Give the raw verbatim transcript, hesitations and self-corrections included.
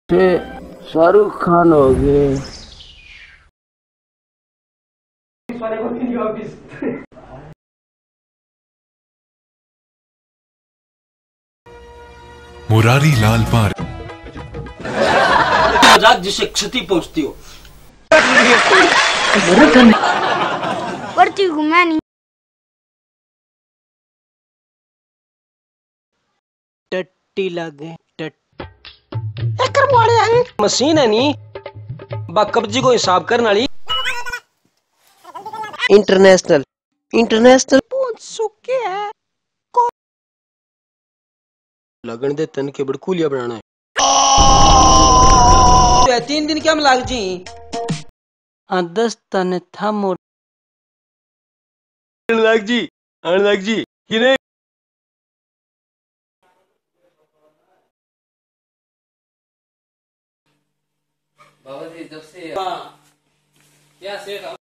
शाहरुख खान हो गए। मुरारी लाल पार आजाद जिसे क्षति पहुंचती हो पड़ती हूँ मैं नहीं। टट्टी लगे टट एकर मारे आए मशीन है नी बा कब्जी को हिसाब करने वाली इंटरनेशनल इंटरनेशनल पहुंच चुके हैं लगन दे तन के बड़कूलिया बनाना है तो तीन दिन क्या लाग जी हाँ दस तन था मोर लाग जी आन लाग जी कि नहीं बाबा जी जब से हाँ क्या सेठ